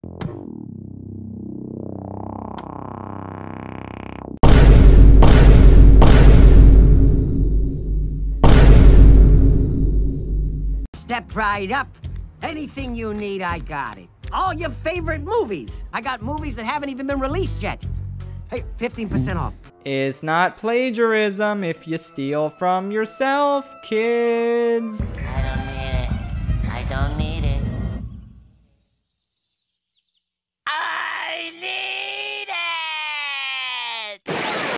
Step right up. Anything you need, I got it. All your favorite movies. I got movies that haven't even been released yet. Hey, 15% off. It's not plagiarism if you steal from yourself, kids. I don't